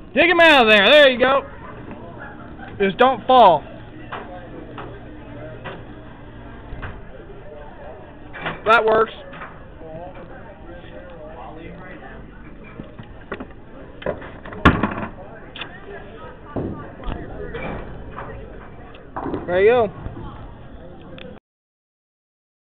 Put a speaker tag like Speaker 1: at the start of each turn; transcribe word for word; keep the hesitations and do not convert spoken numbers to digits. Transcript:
Speaker 1: Dig him out of there. There you go. Just don't fall. That works. There you go.